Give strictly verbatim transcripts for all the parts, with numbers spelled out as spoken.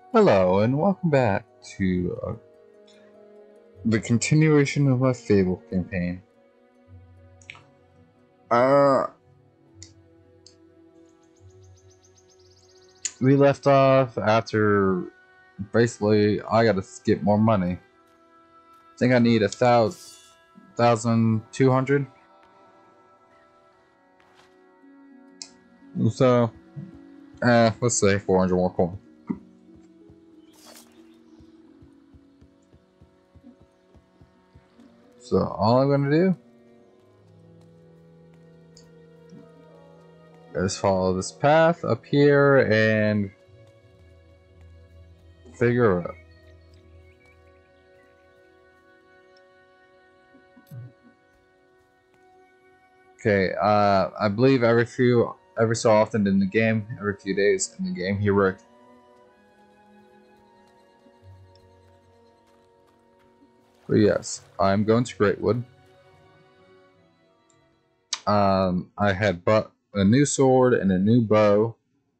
Hello, and welcome back to uh, the continuation of my Fable campaign. Uh, we left off after basically I gotta get more money. I think I need a thousand, thousand two hundred. So, uh, let's say four hundred more coins. So all I'm gonna do is follow this path up here and figure it out. Okay, uh, I believe every few, every so often in the game, every few days in the game, he worked. But yes, I'm going to Greatwood. Um, I had bought a new sword and a new bow.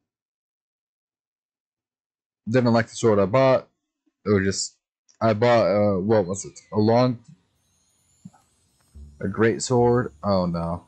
Didn't like the sword I bought. It was just, I bought, uh, what was it? A long, a great sword. Oh no.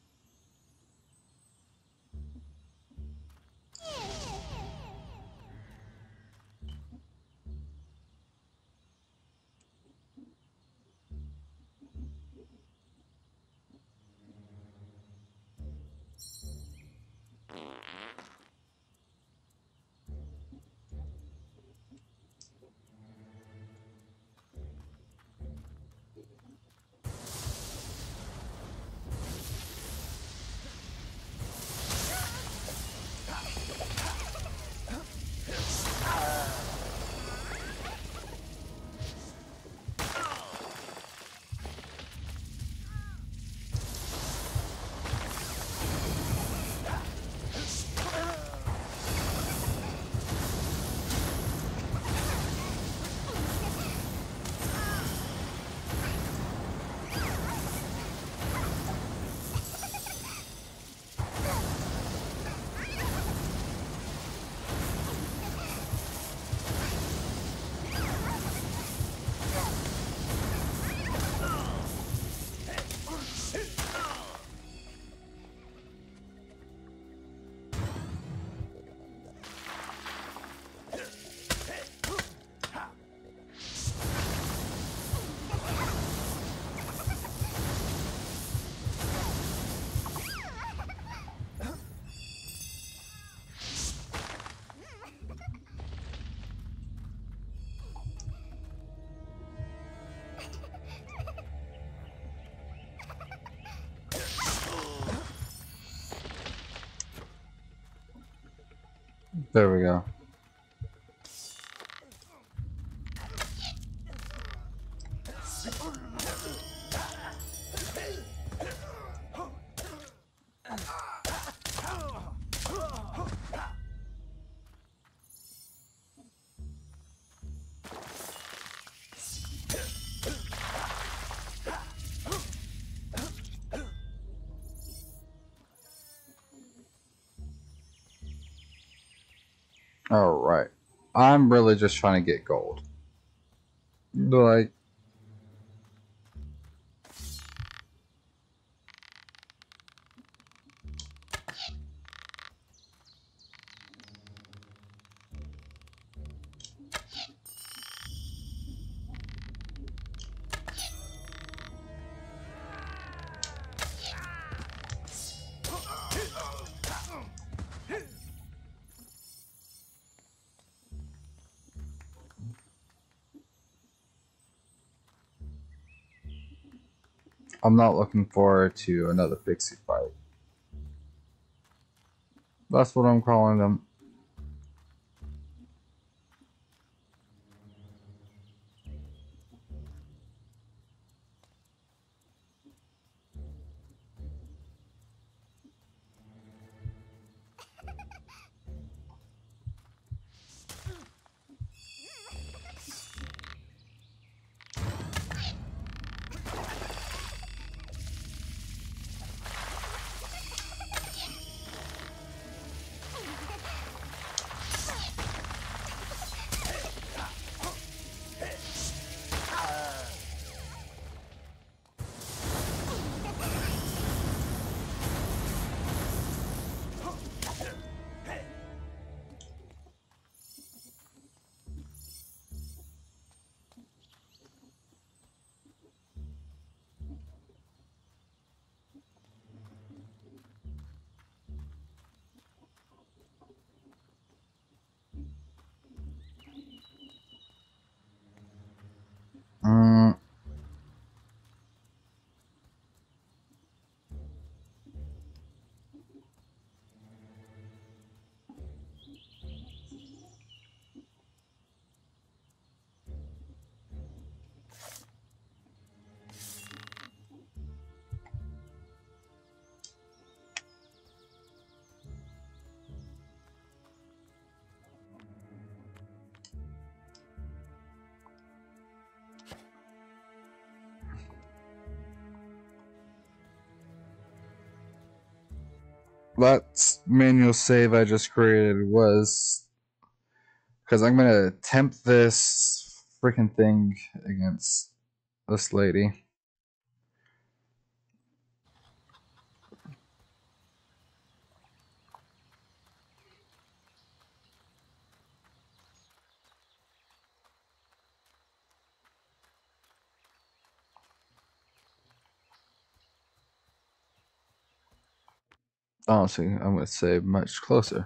There we go. Alright. I'm really just trying to get gold. Like, I'm not looking forward to another pixie fight. That's what I'm calling them. that manual save I just created was because I'm gonna attempt this freaking thing against this lady. Honestly, I'm gonna say much closer.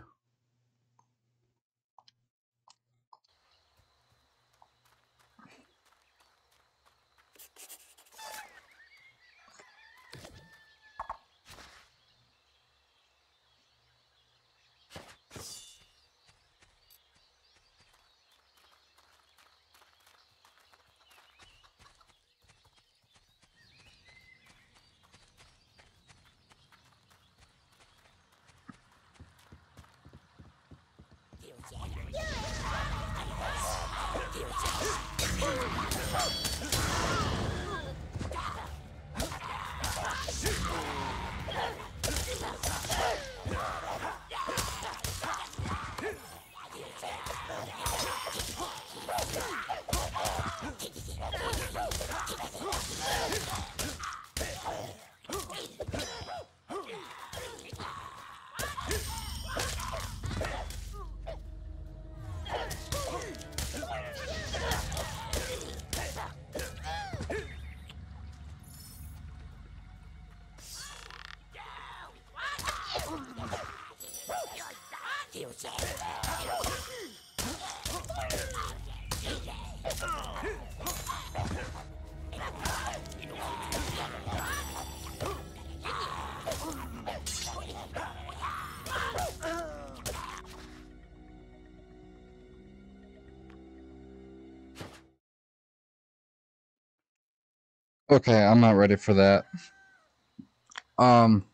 Okay, I'm not ready for that. Um.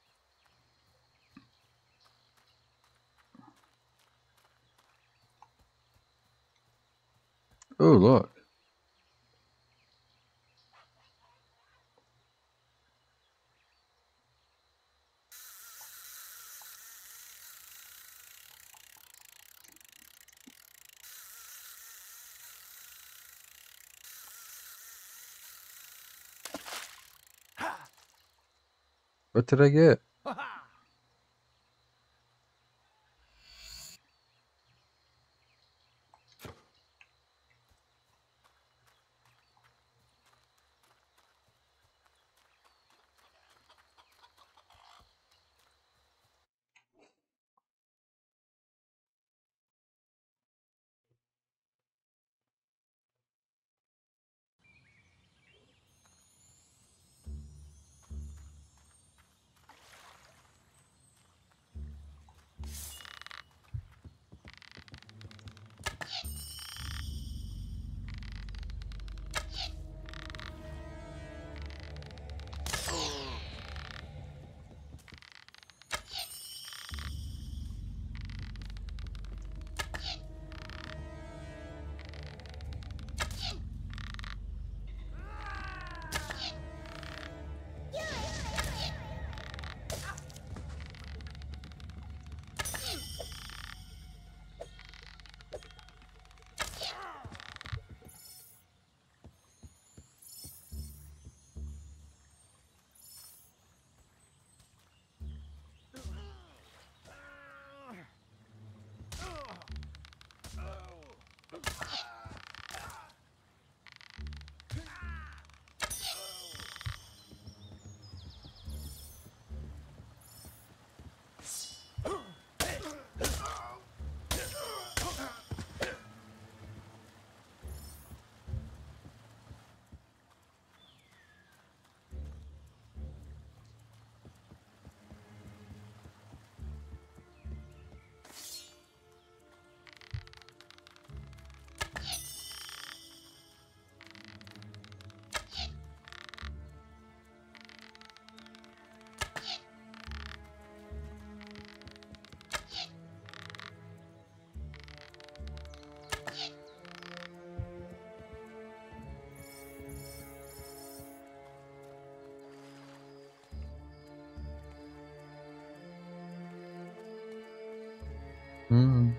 Oh, look. What did I get? Hmm.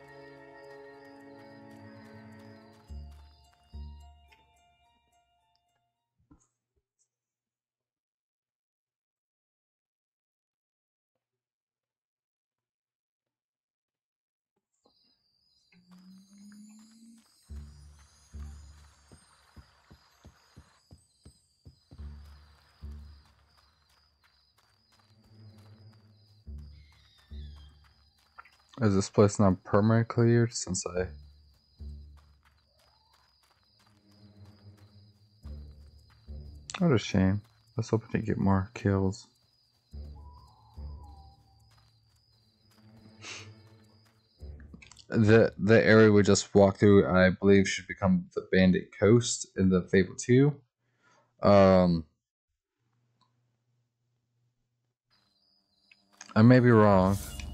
Is this place not permanently cleared since I... What a shame. Let's hope we can get more kills. The the area we just walked through, I believe, should become the Bandit Coast in the Fable two. Um, I may be wrong.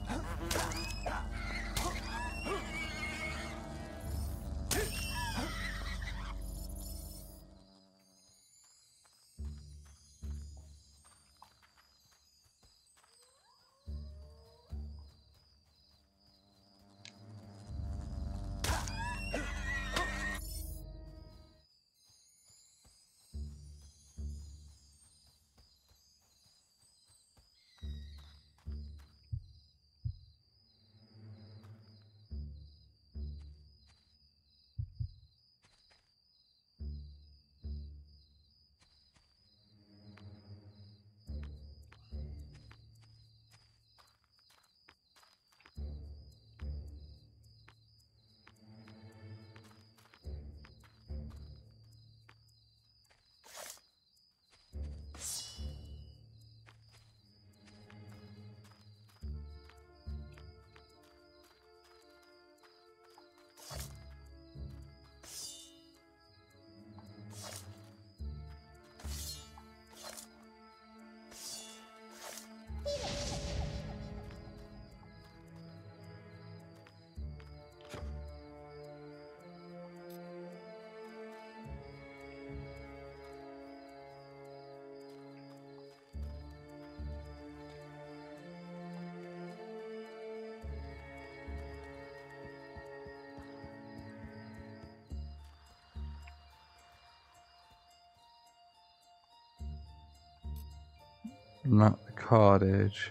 Not the cottage.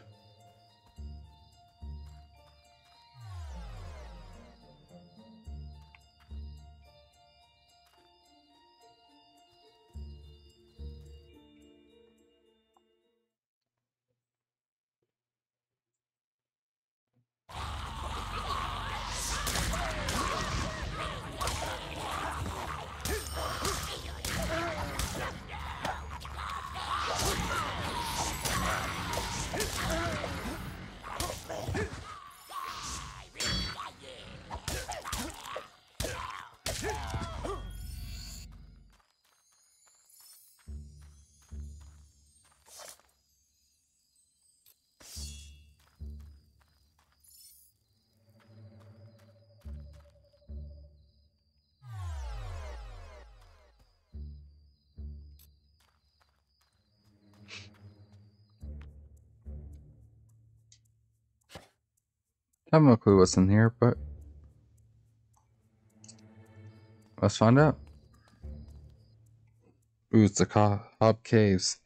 I have no clue what's in here, but let's find out. Ooh, it's the Cobb Caves.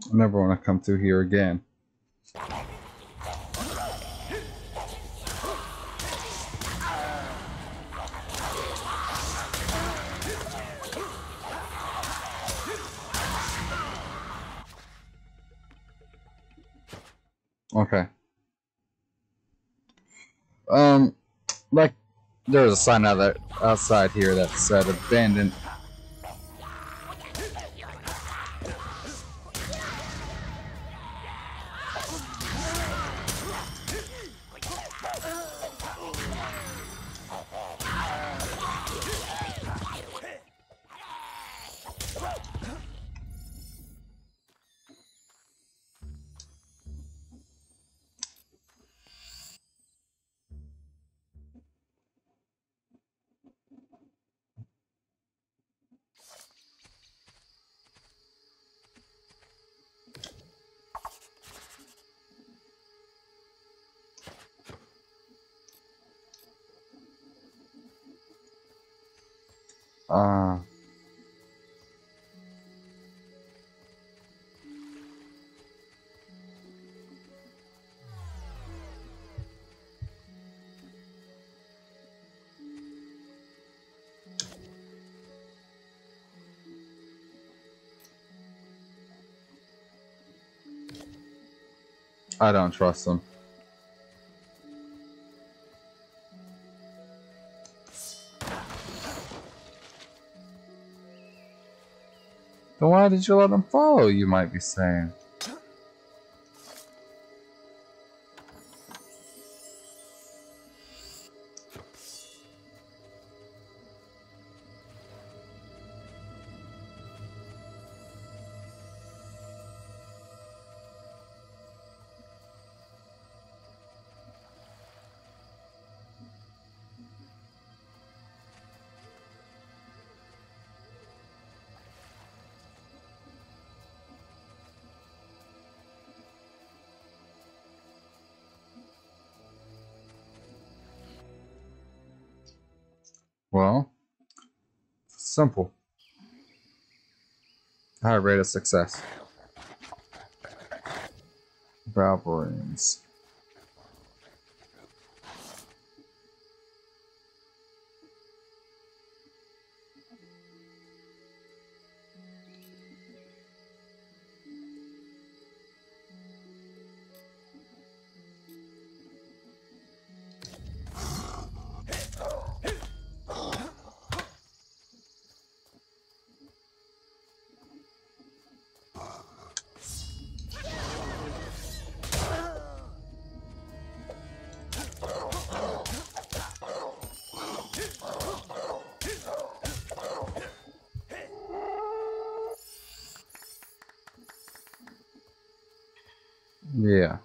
I never want to come through here again. Okay. Um, like, there's a sign out there, outside here that said abandoned. Uh, I don't trust them. Then why did you let them follow, you might be saying? Well, simple. High rate of success. Valverines. Yeah.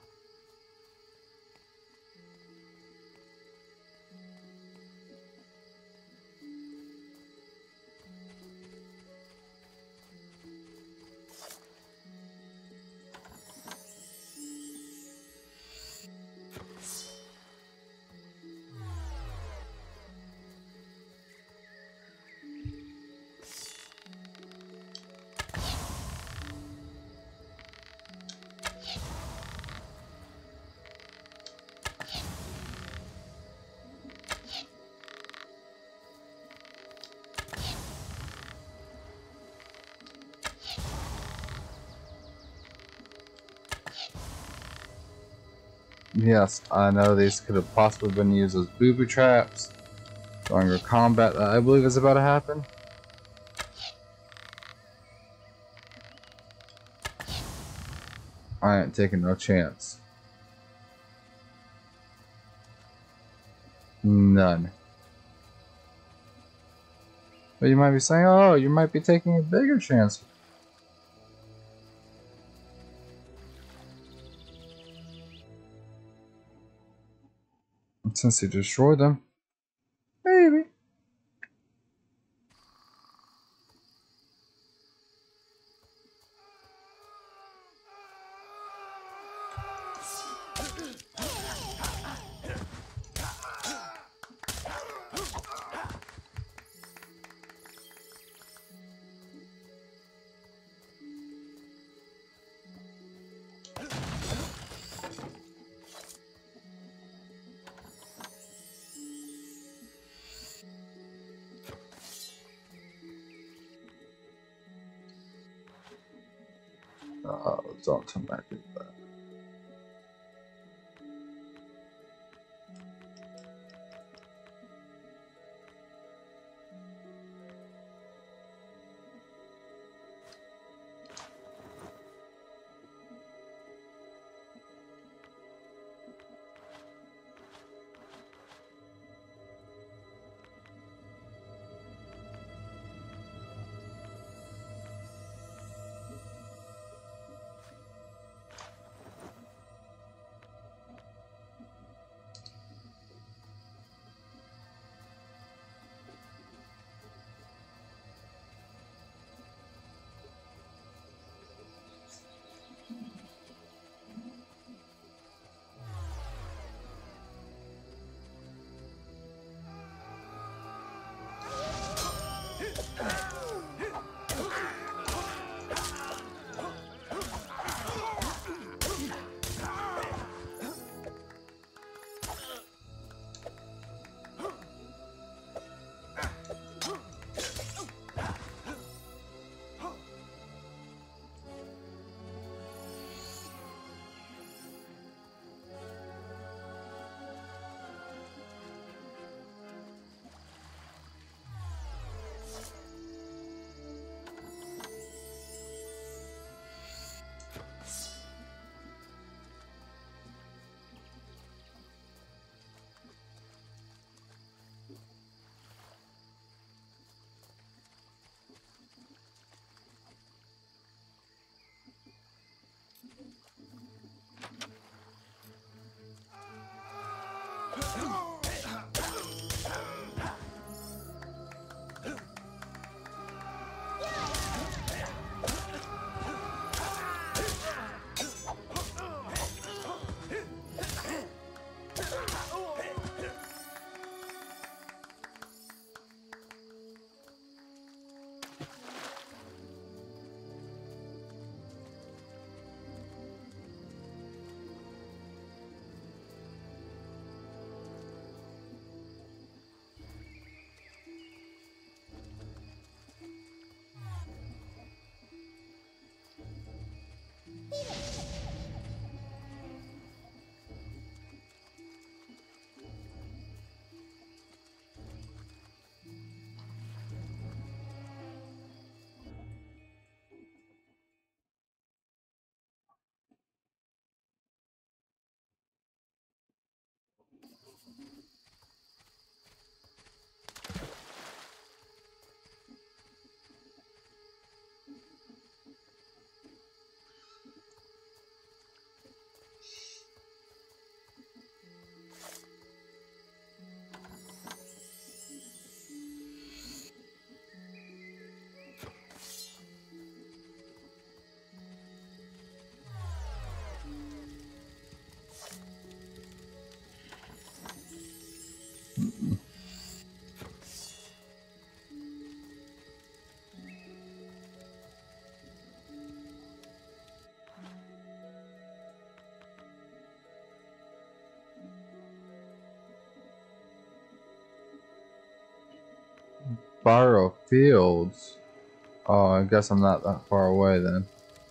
Yes, I know these could have possibly been used as booby traps during a combat that I believe is about to happen. I ain't taking no chance. None. But you might be saying, oh, you might be taking a bigger chance. Since you destroyed them. Maybe. So I'll come back into that. Borrow fields. Oh, I guess I'm not that far away then.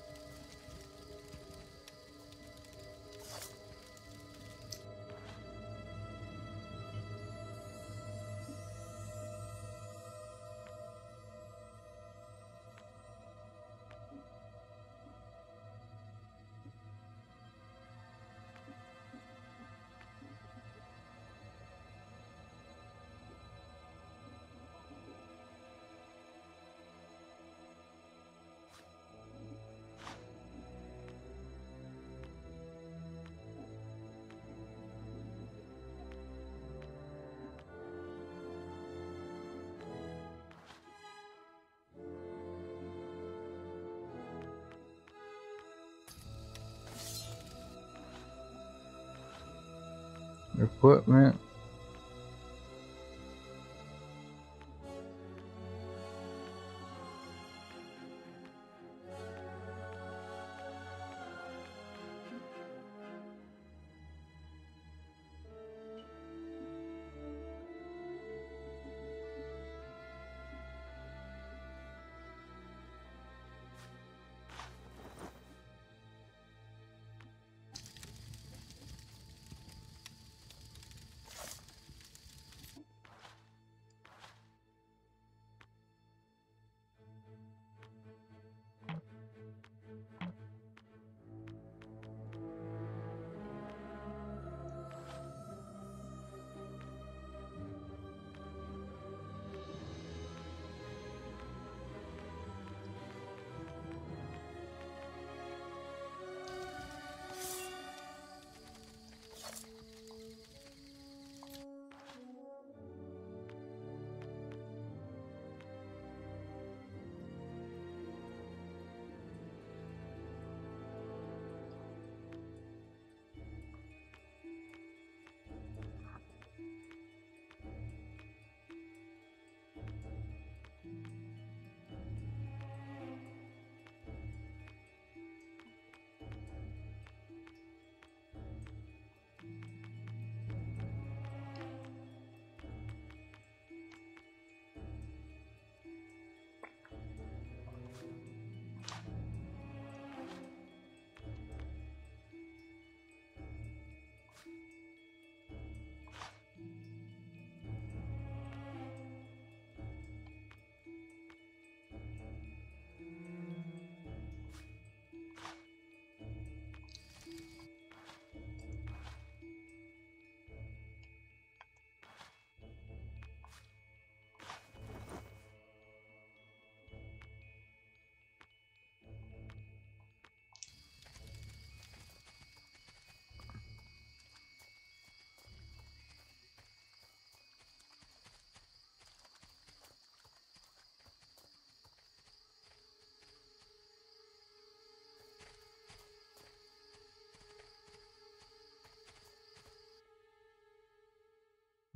Equipment.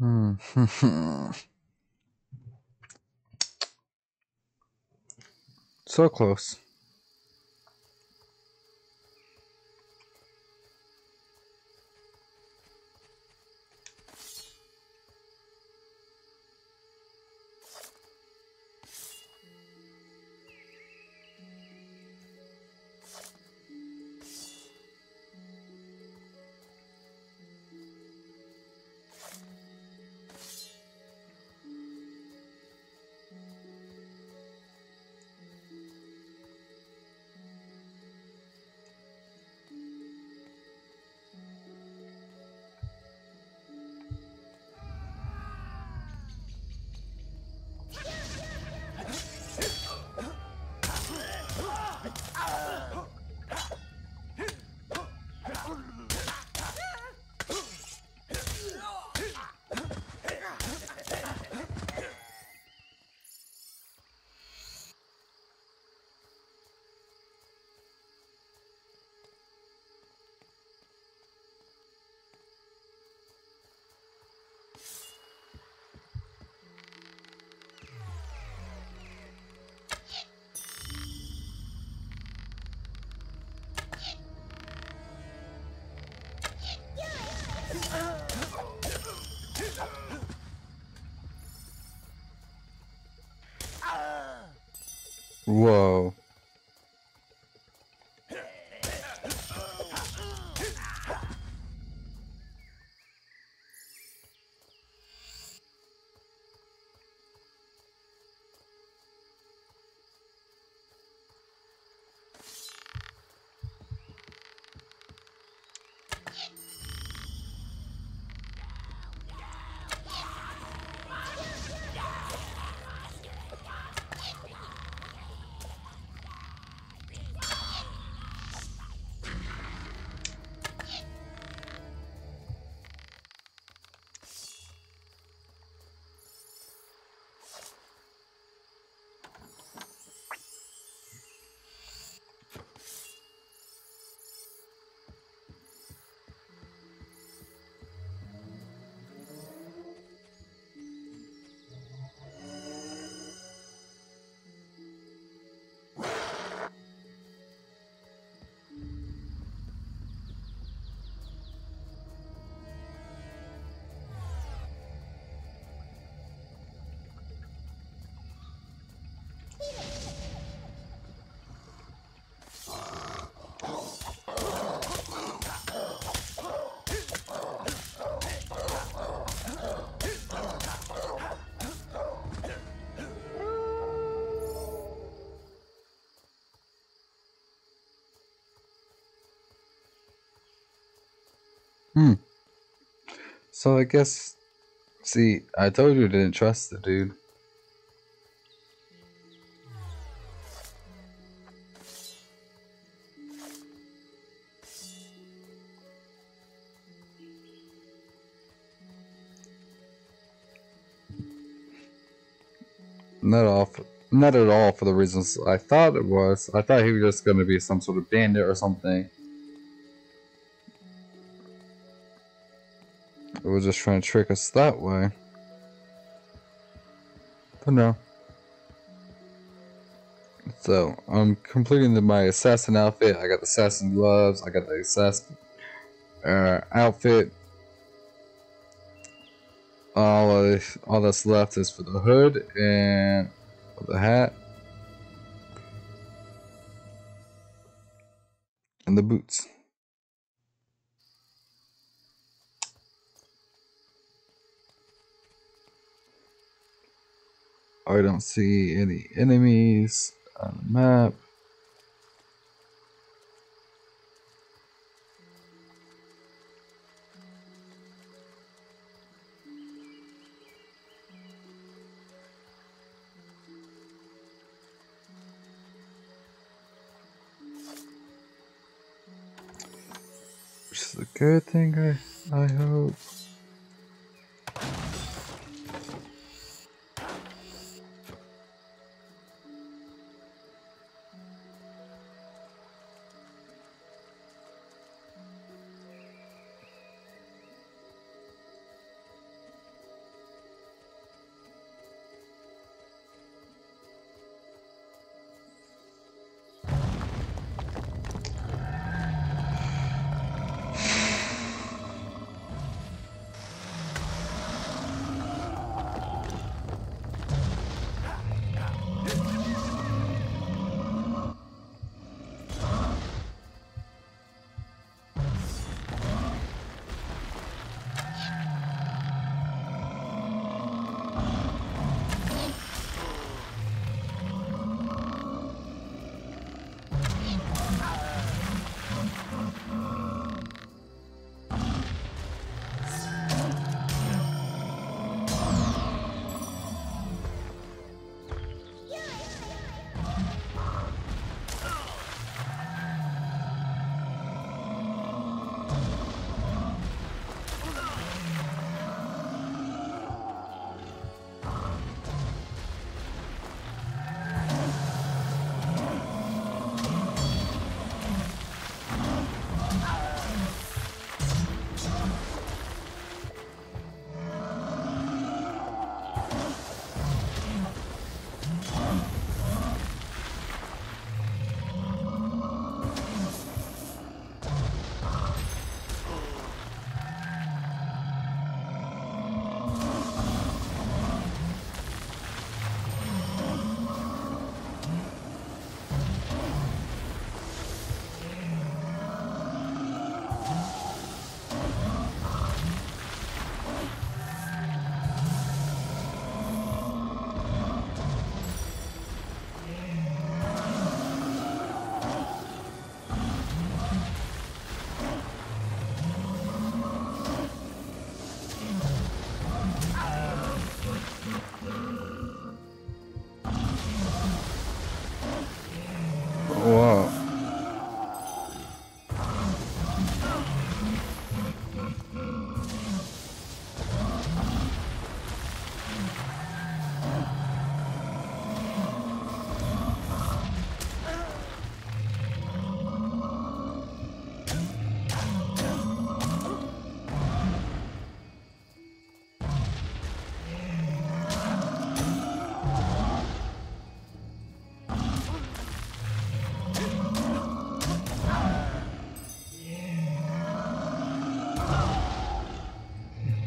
Hmm. So close. Whoa. Hmm. So I guess, see, I told you I didn't trust the dude. Not all, for, not at all for the reasons I thought it was. I thought he was just going to be some sort of bandit or something. It was just trying to trick us that way. But no. So, I'm completing the, my assassin outfit. I got the assassin gloves. I got the assassin uh, outfit. All, of, all that's left is for the hood and the hat. And the boots. I don't see any enemies on the map. Which is a good thing, I, I hope.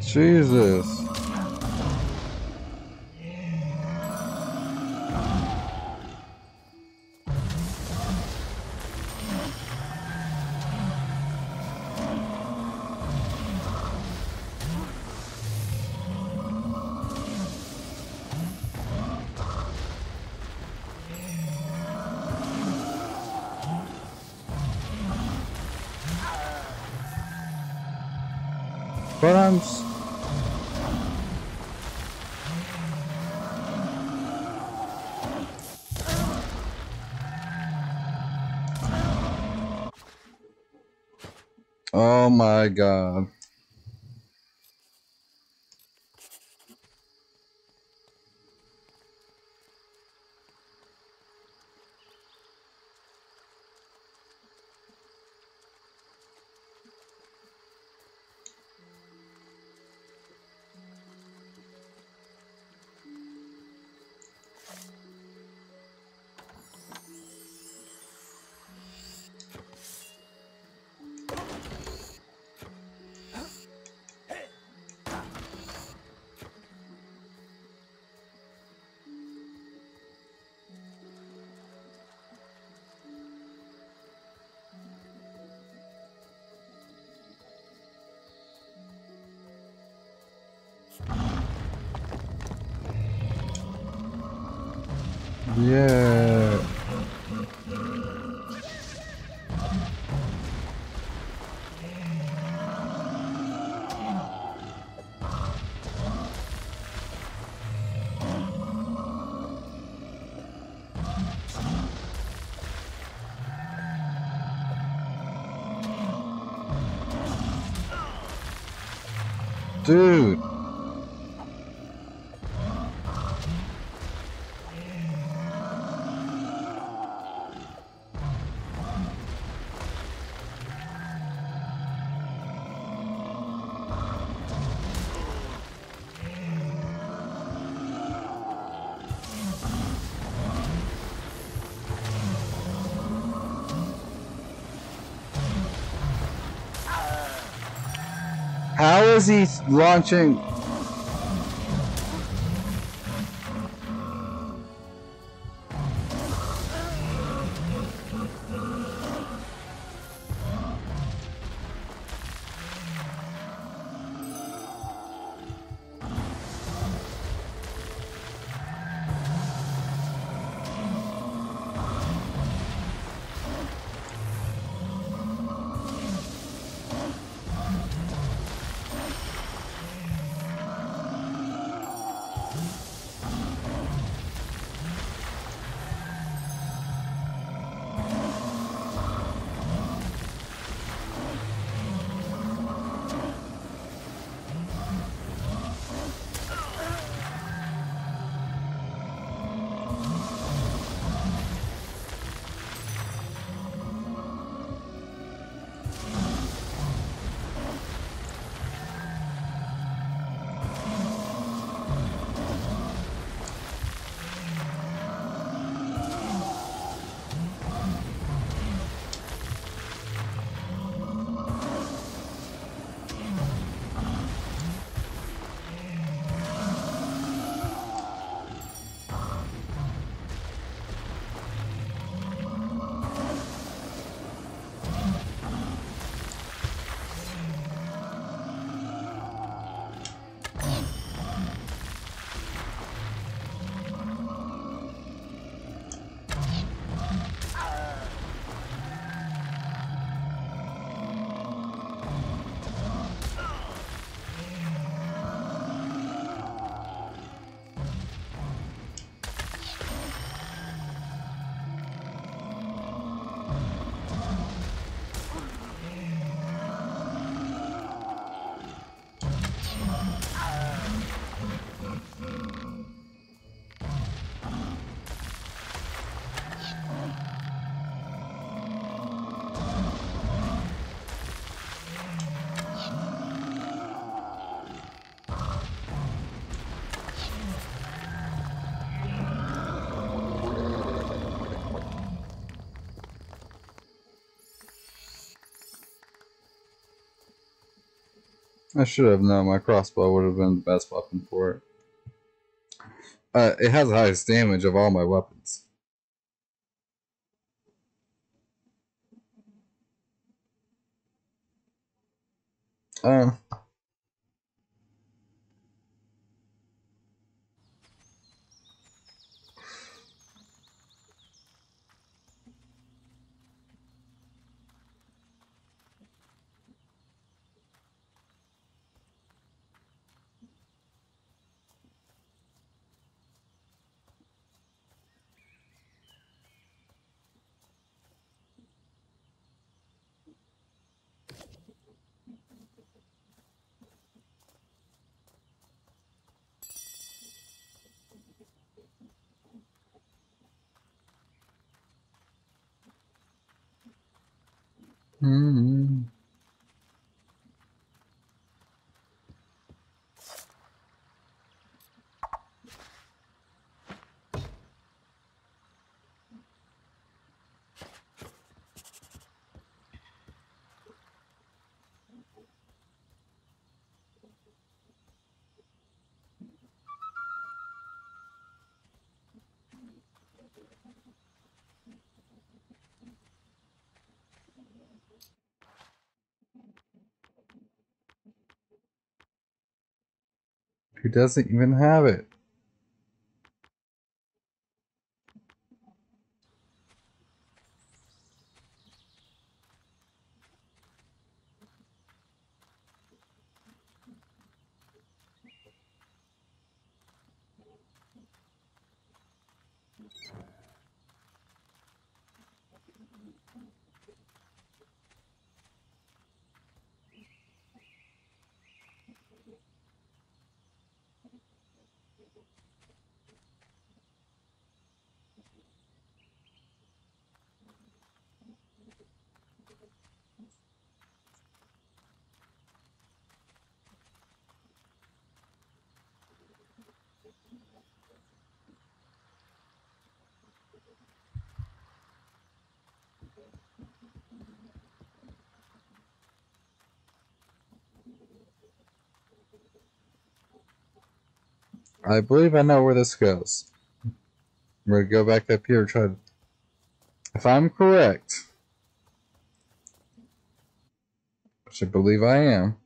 Jesus. But I'm... S oh my god. Yeah. Dude. How is he launching? I should have known my crossbow would have been the best weapon for it. Uh, it has the highest damage of all my weapons. Uh, hmm. Who doesn't even have it? I believe I know where this goes. We're gonna go back up here and try to... If I'm correct, which I believe I am,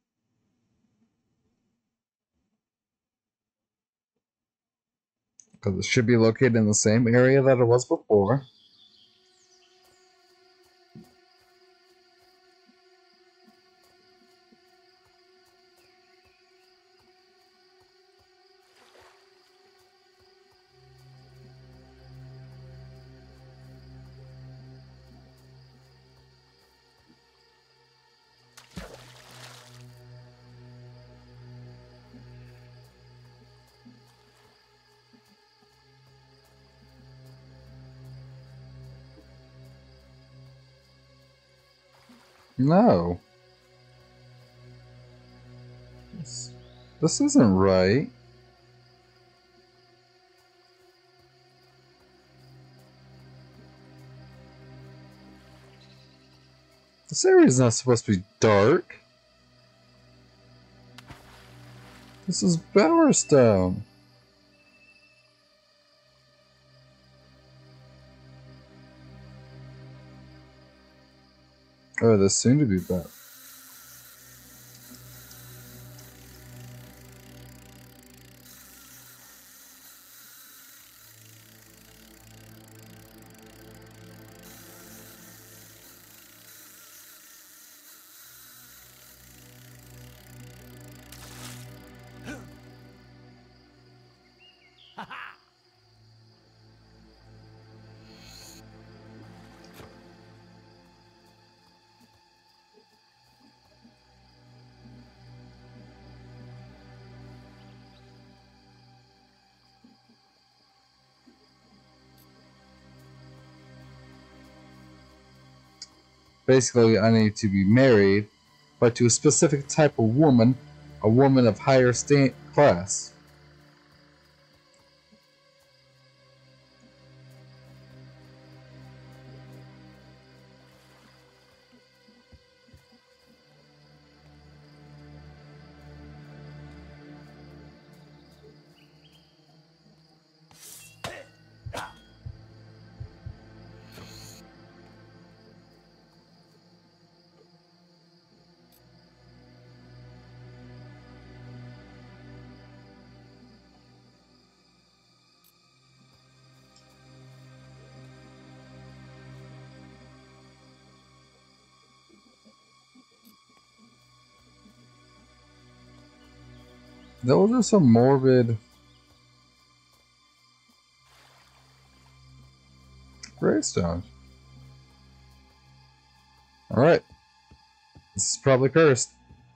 because it should be located in the same area that it was before. No. This, this isn't right. This area's not supposed to be dark. This is Bowerstone. Oh, this soon to be better. Basically, I need to be married, but to a specific type of woman, a woman of higher sta- class. Those are some morbid gravestones. Alright. This is probably cursed.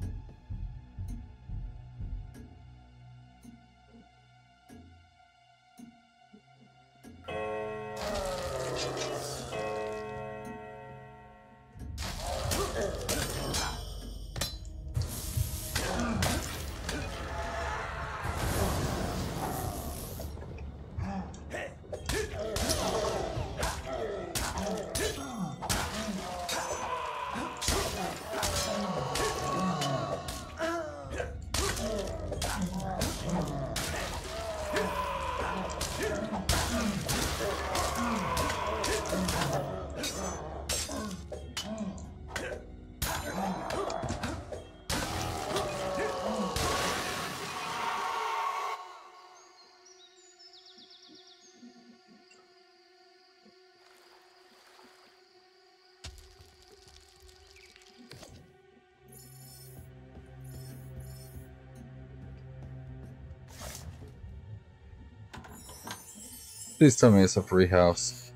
Please tell me it's a free house.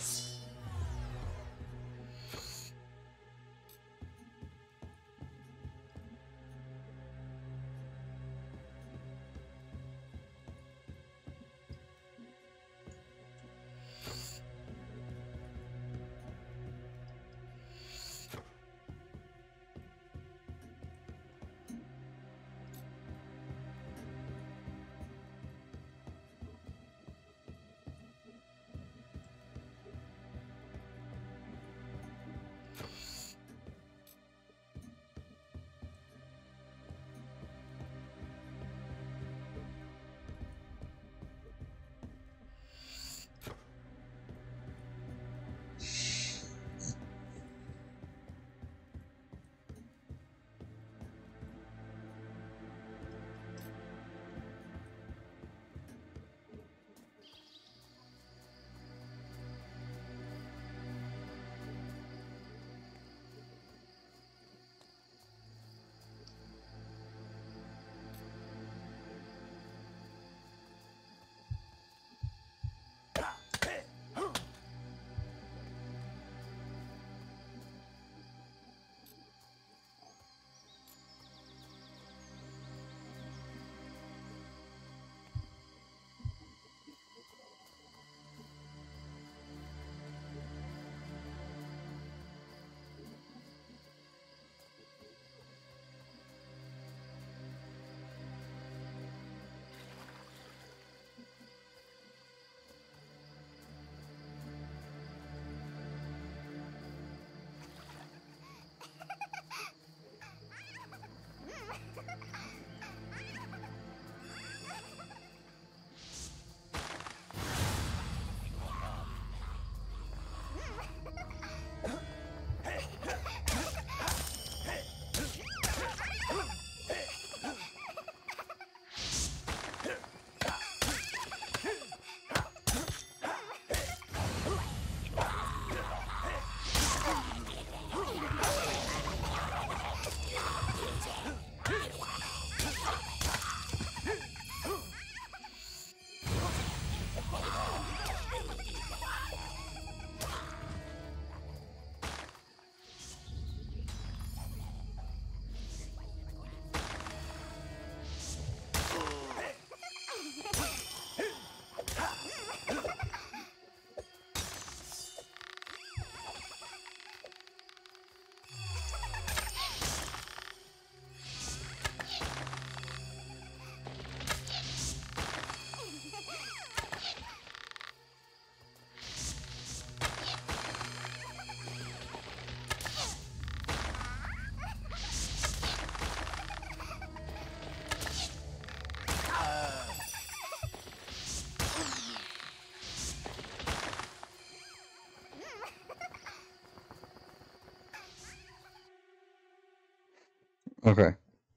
Okay.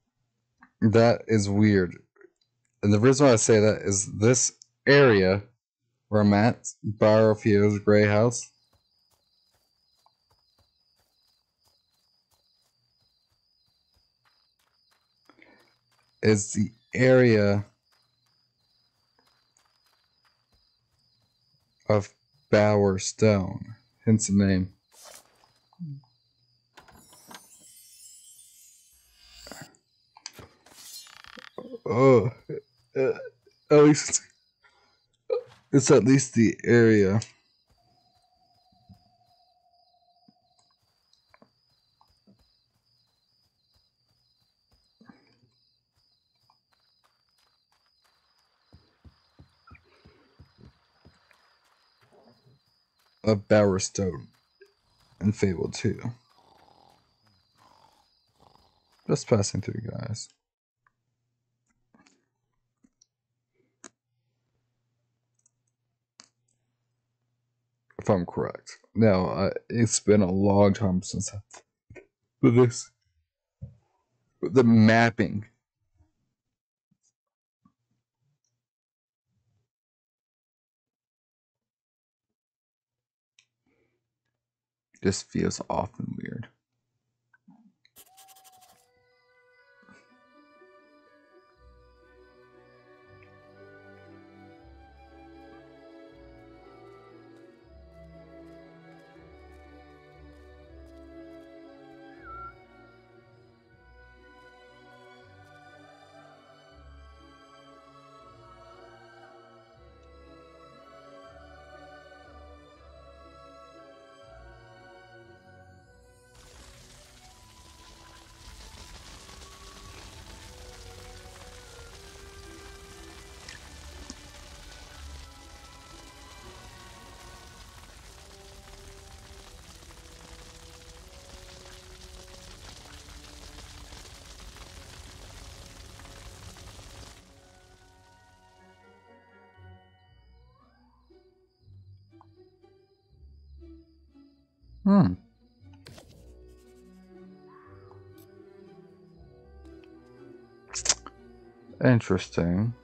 That is weird. And the reason why I say that is this area where I'm at, Barrowfield's Grey House, is the area of Bower Stone, hence the name. Oh, uh, at least it's at least the area. Of Bower Stone in Fable two. Just passing through, guys. If I'm correct. Now, uh, it's been a long time since I. But this. The mapping. Just feels off and weird. Hmm. Interesting.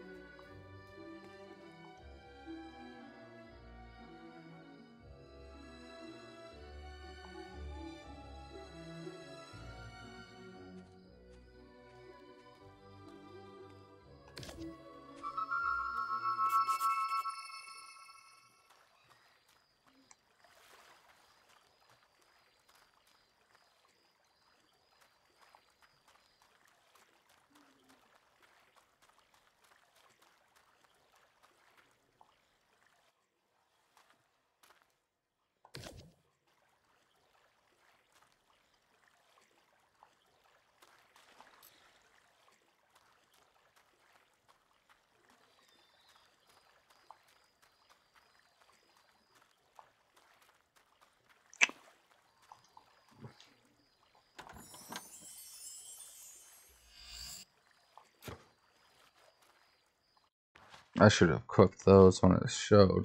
I should have cooked those when it showed.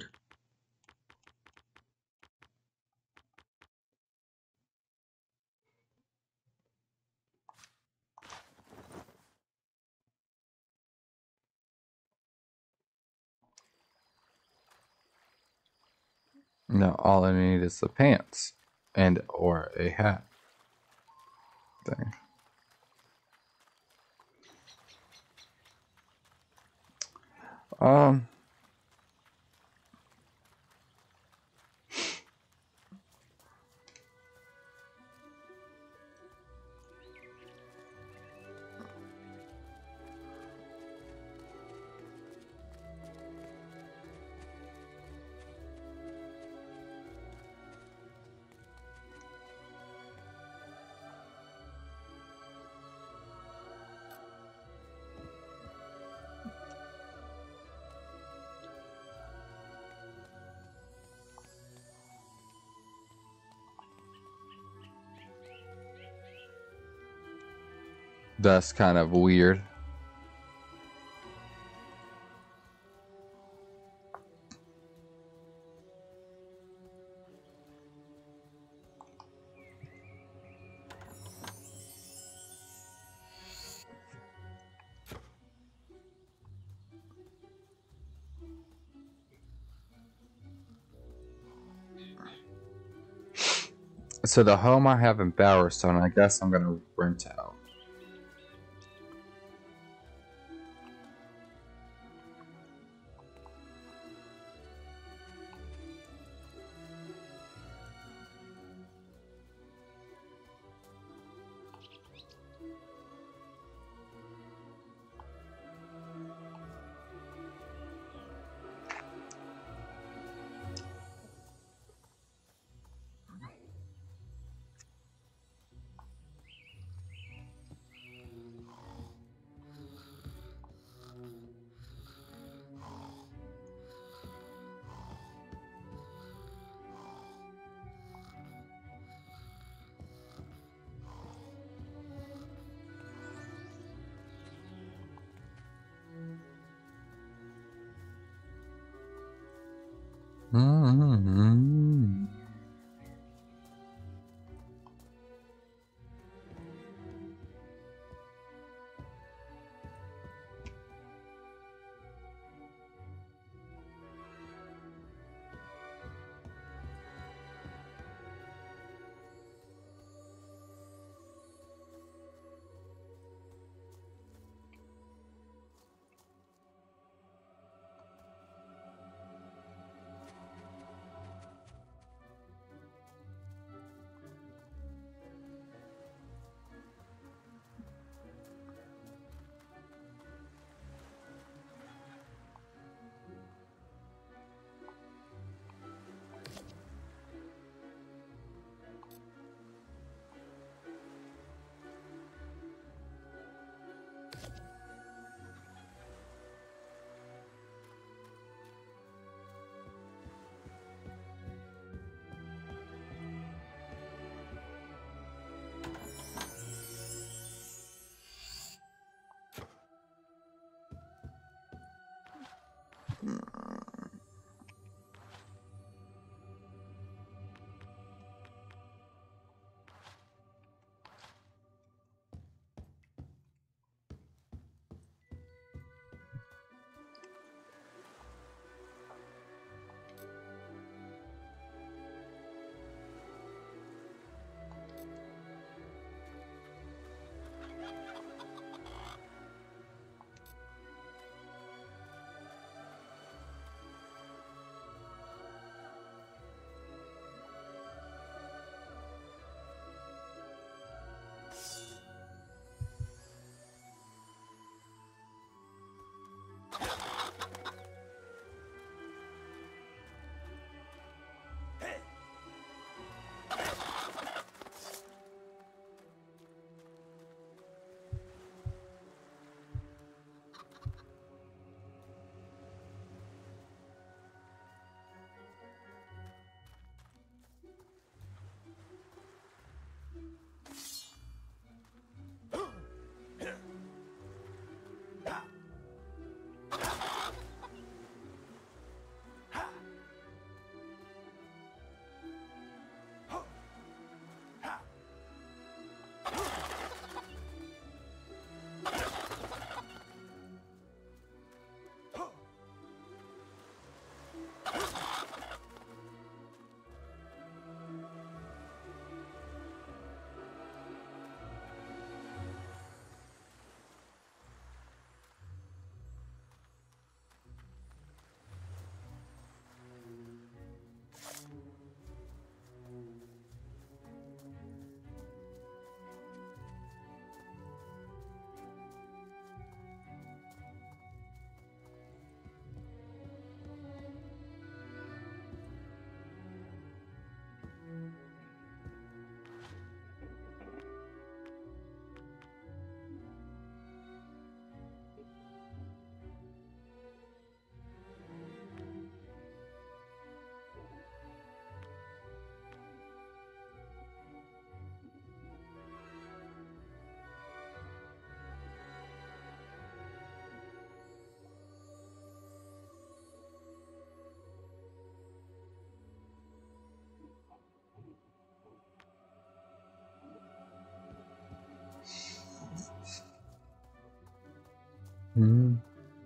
Now all I need is the pants and or a hat thing. Um That's kind of weird. So the home I have in Bowerstone, I guess I'm gonna rent out. Mm-hmm. Mm.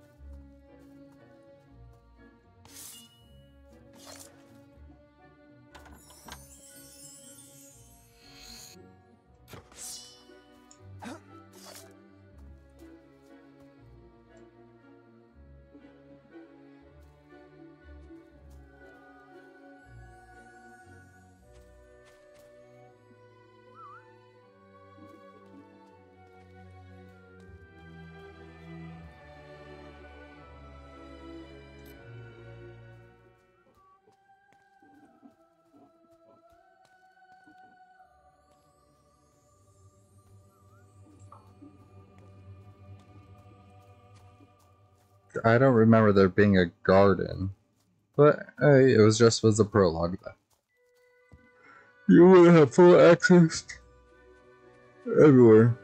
I don't remember there being a garden, but hey, it was just was a prologue. You would have full access everywhere.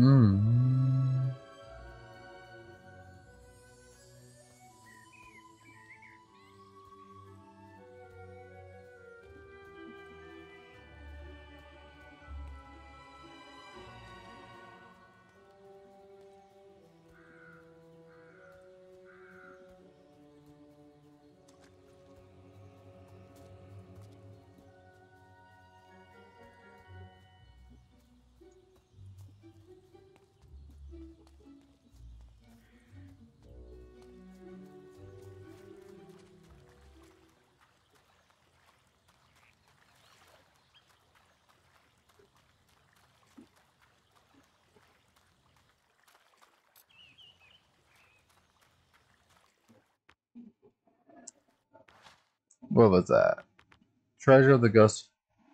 Hmm. What was that? Treasure of the Ghost.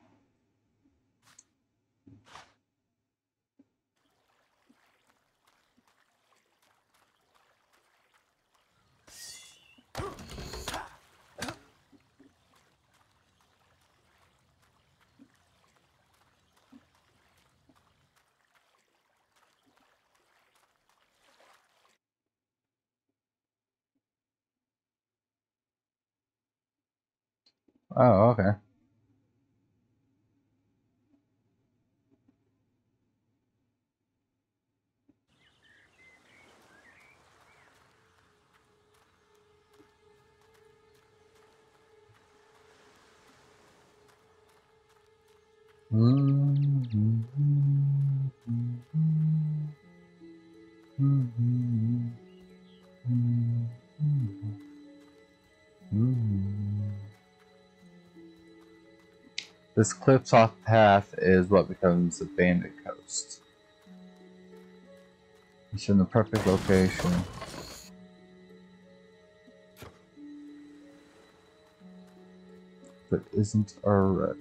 Oh, okay. This cliff-top path is what becomes the Bandit Coast. It's in the perfect location. But isn't already.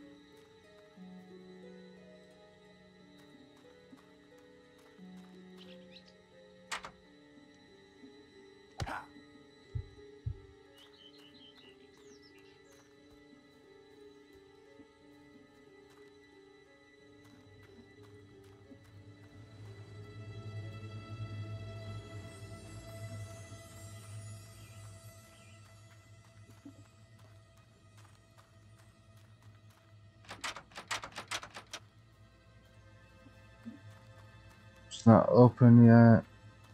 It's not open yet.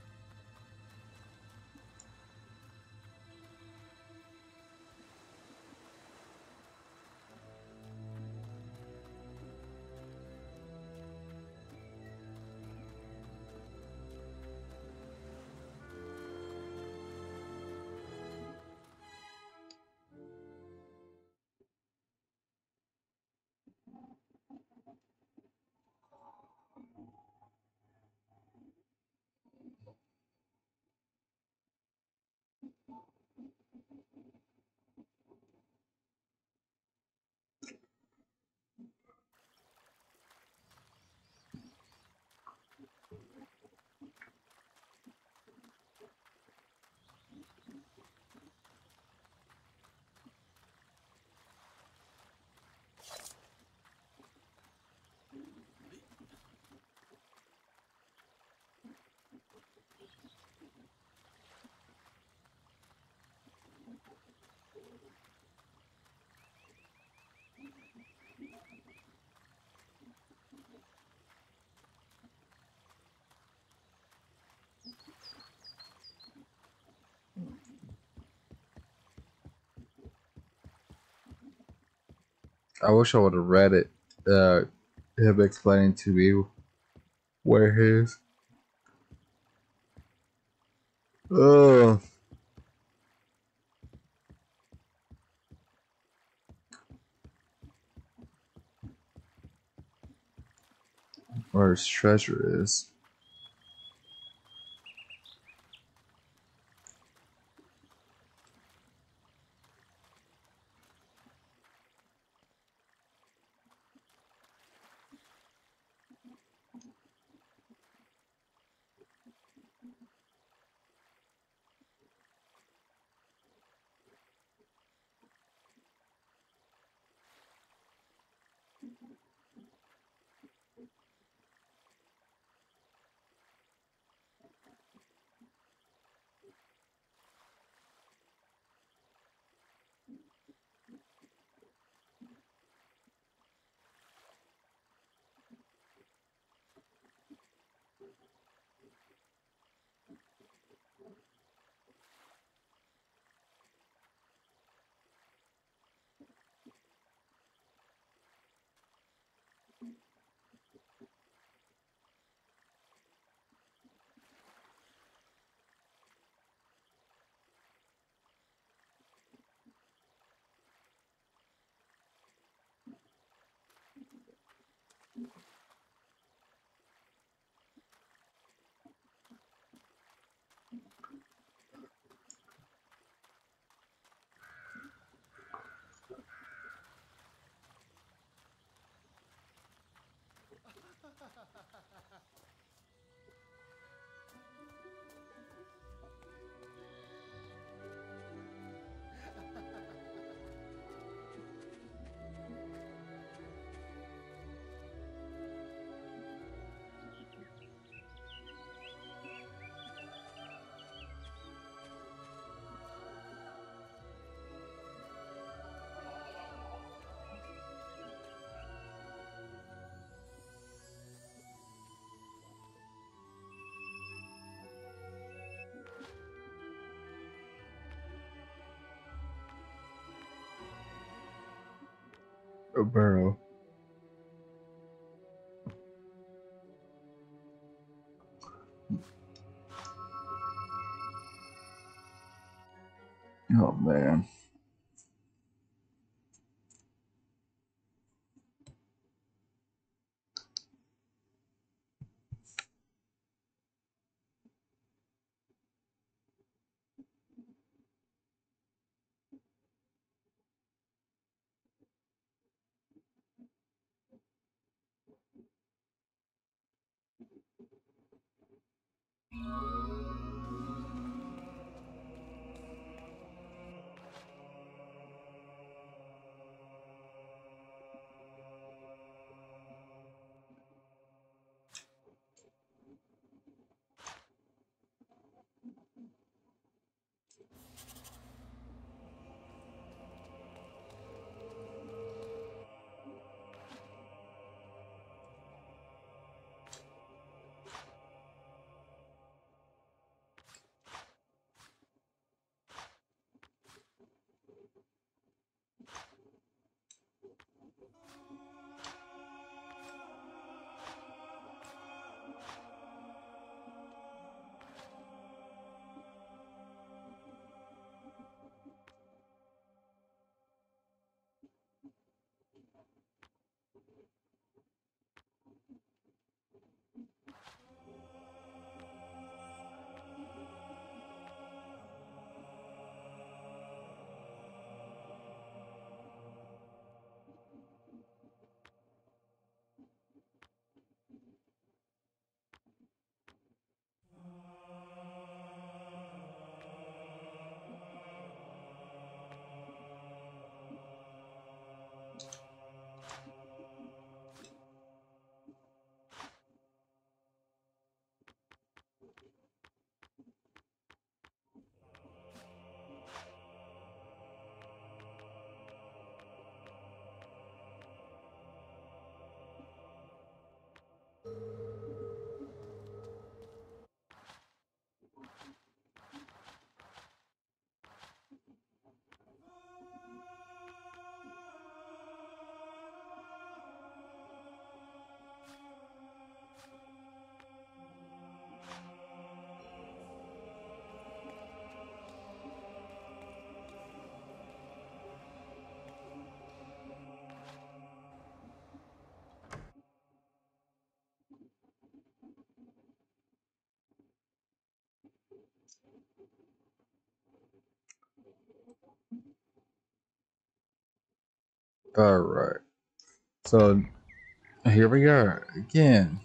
I wish I would have read it. Uh, him explaining to me where his. Oh, where his treasure is. A barrel. Oh man. All right. So here we are again.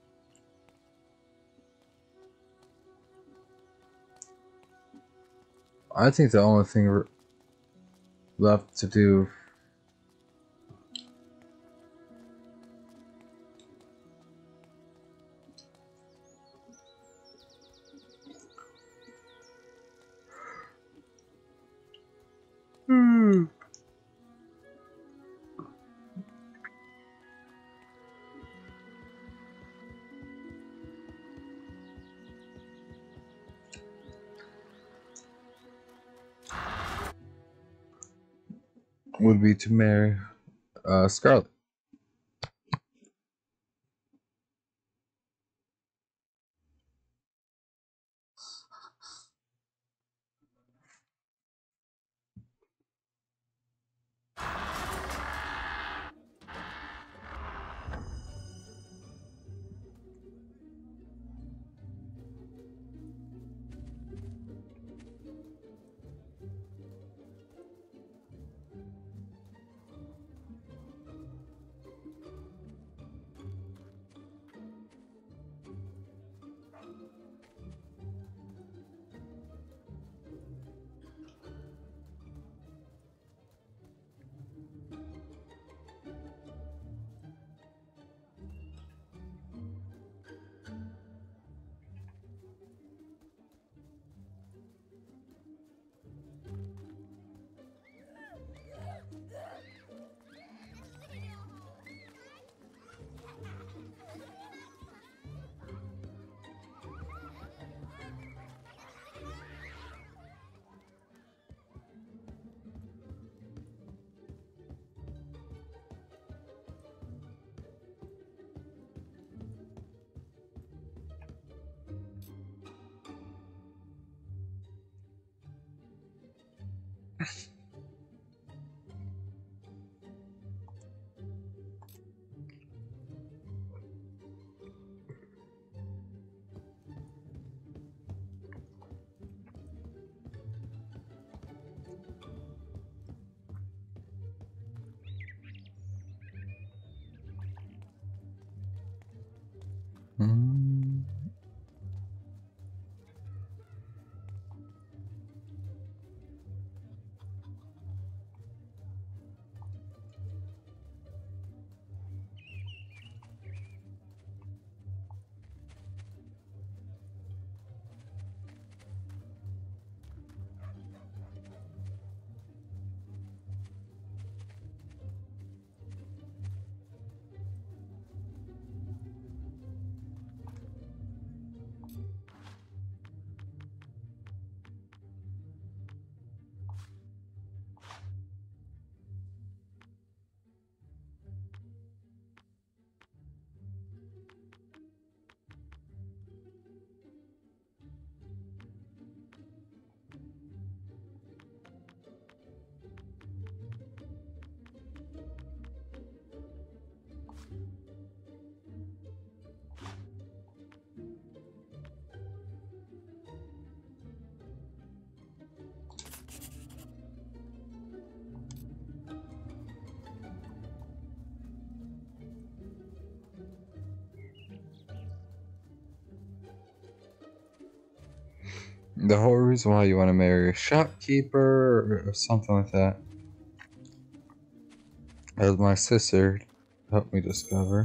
I think the only thing left to do would be to marry uh, Scarlet. Hmm. The whole reason why you want to marry a shopkeeper or something like that, as my sister helped me discover.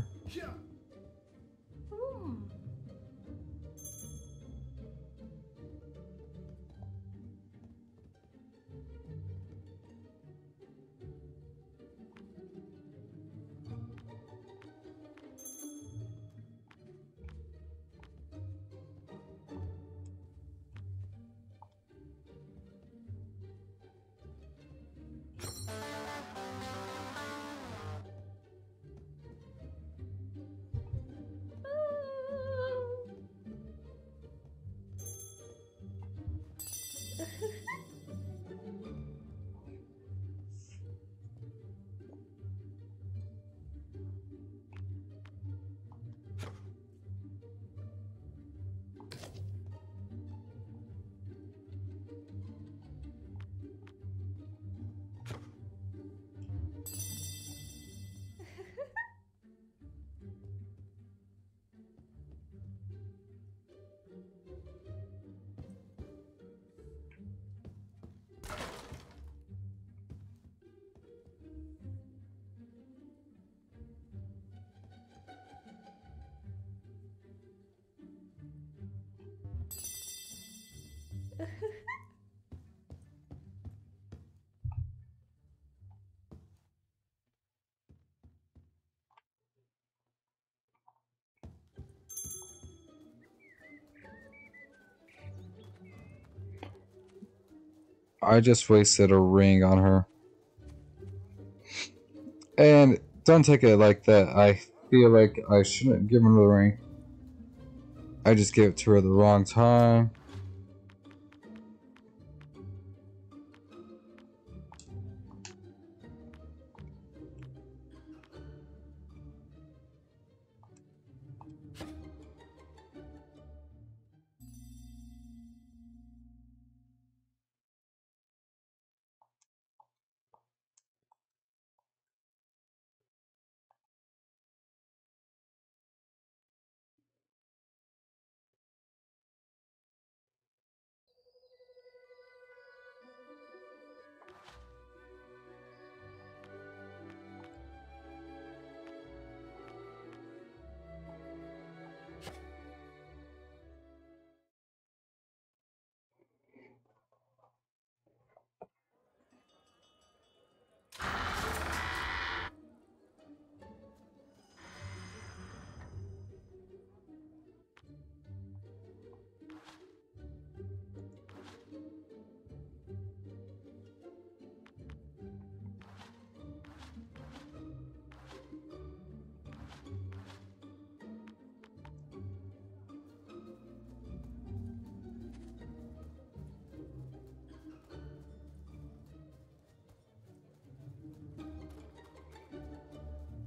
I just wasted a ring on her. And don't take it like that. I feel like I shouldn't have given her the ring. I just gave it to her at the wrong time.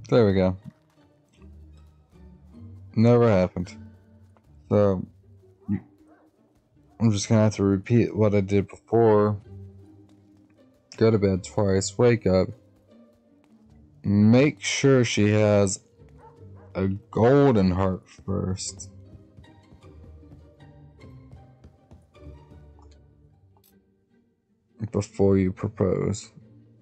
There we go. Never happened. So, I'm just gonna have to repeat what I did before. Go to bed twice, wake up. Make sure she has a golden heart first. Before you propose.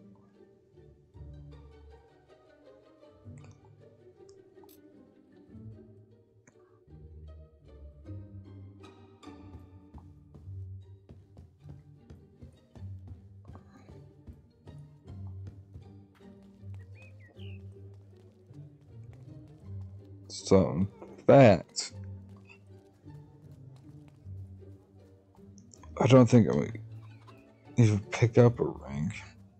So, in fact, I don't think I'm gonna even pick up a ring.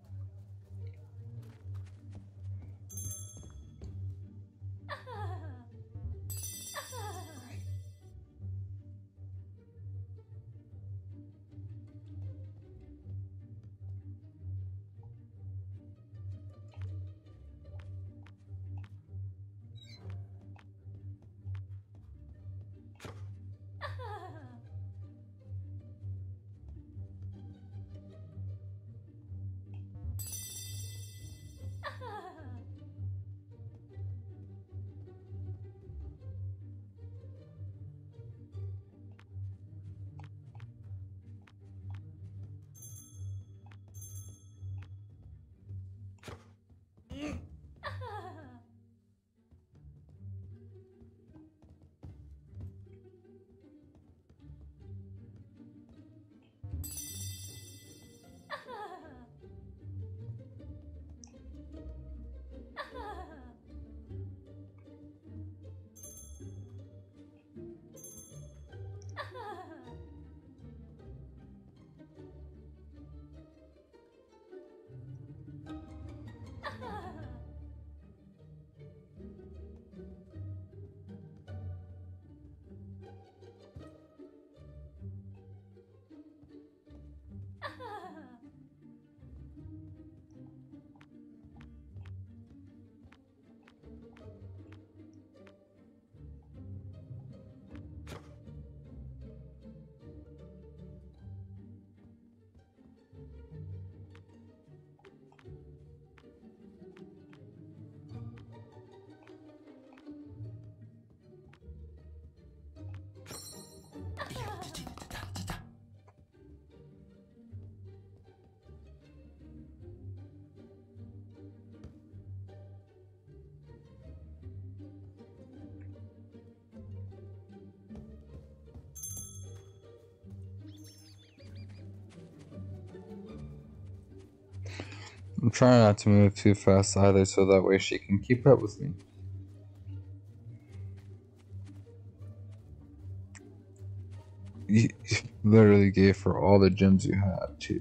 I'm trying not to move too fast either, so that way she can keep up with me. You literally gave her all the gems you had, too.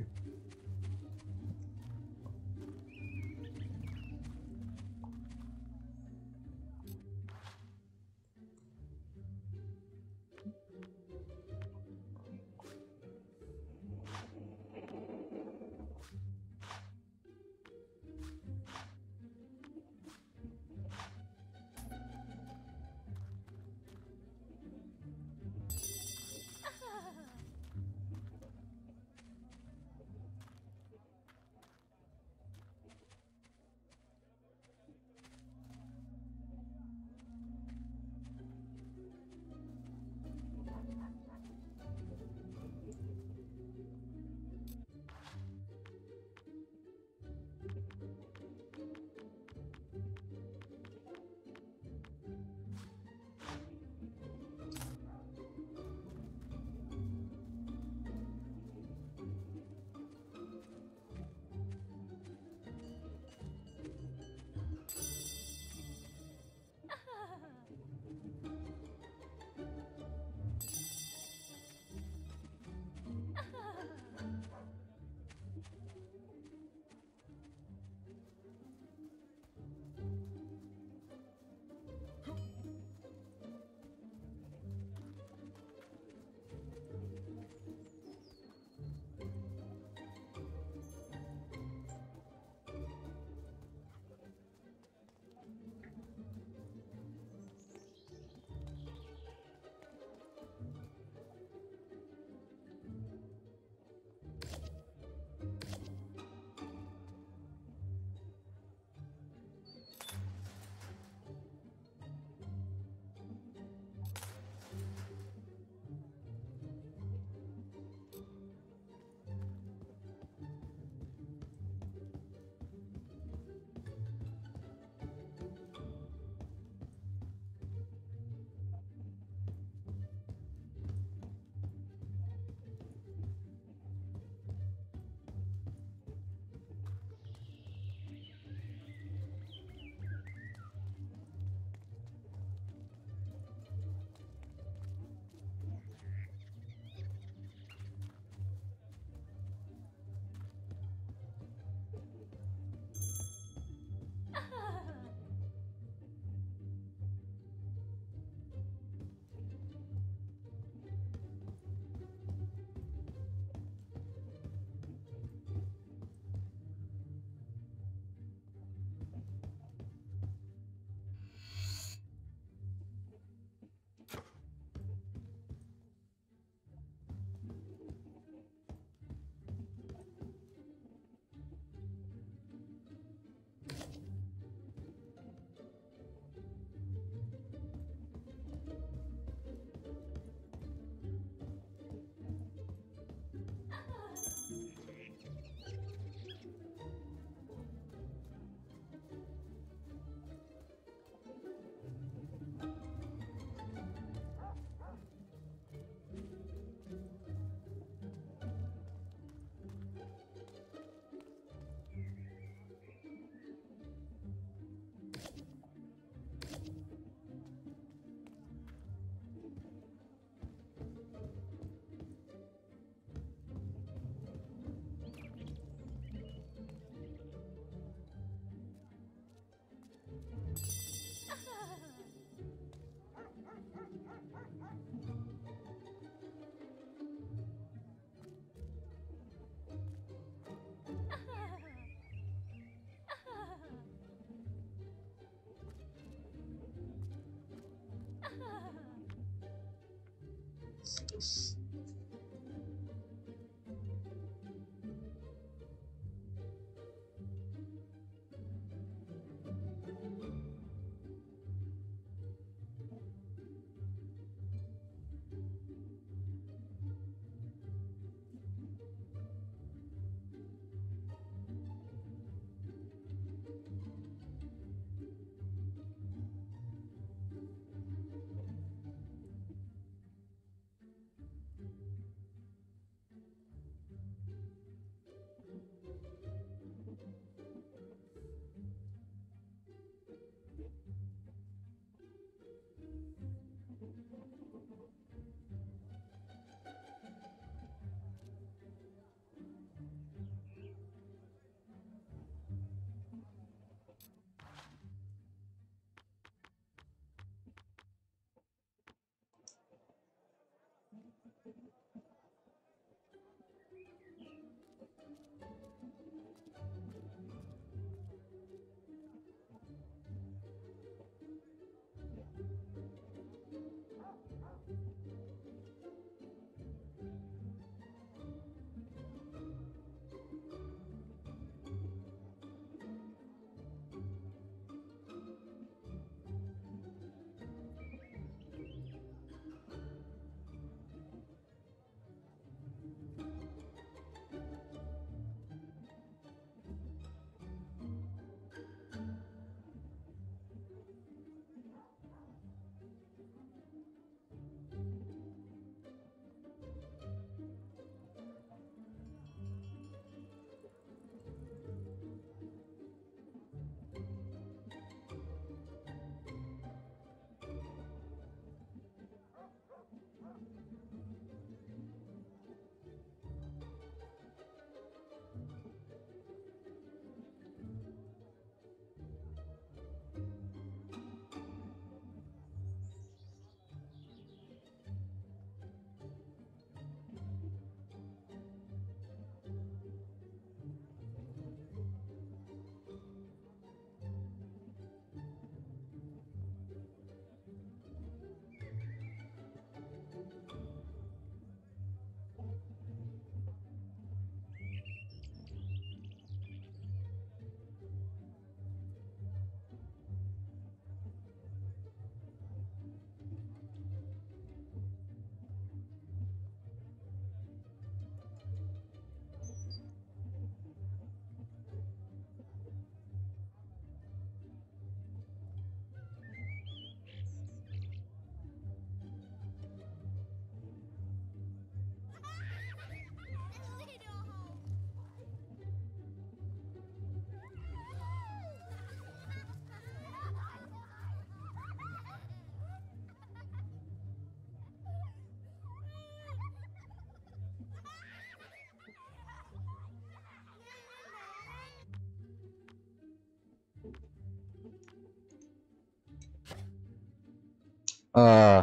Uh,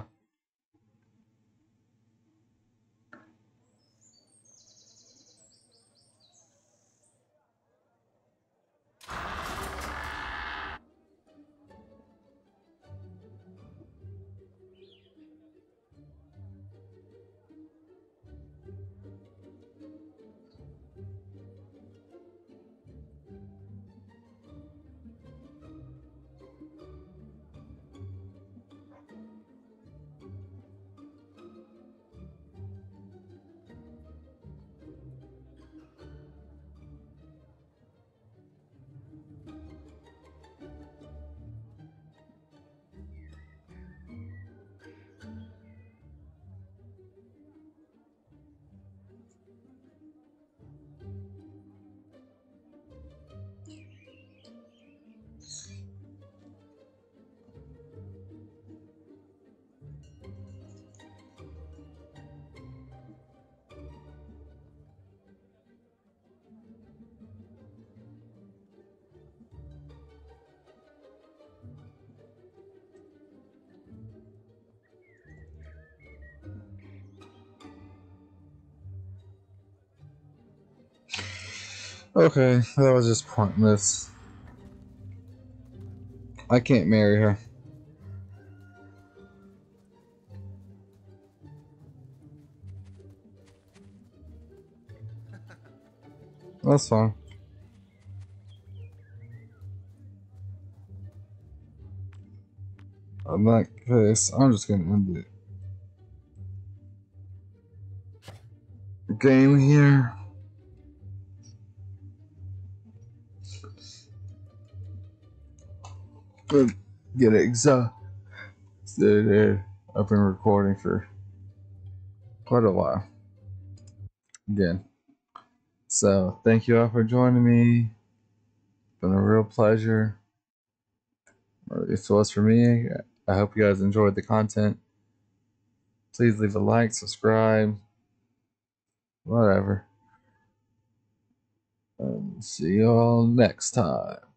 okay, that was just pointless. I can't marry her. That's fine. In that case, I'm just gonna end the game here. Get exhausted. I've been recording for quite a while. Again. So, thank you all for joining me. It's been a real pleasure. Or it was for me. I hope you guys enjoyed the content. Please leave a like, subscribe, whatever. And see you all next time.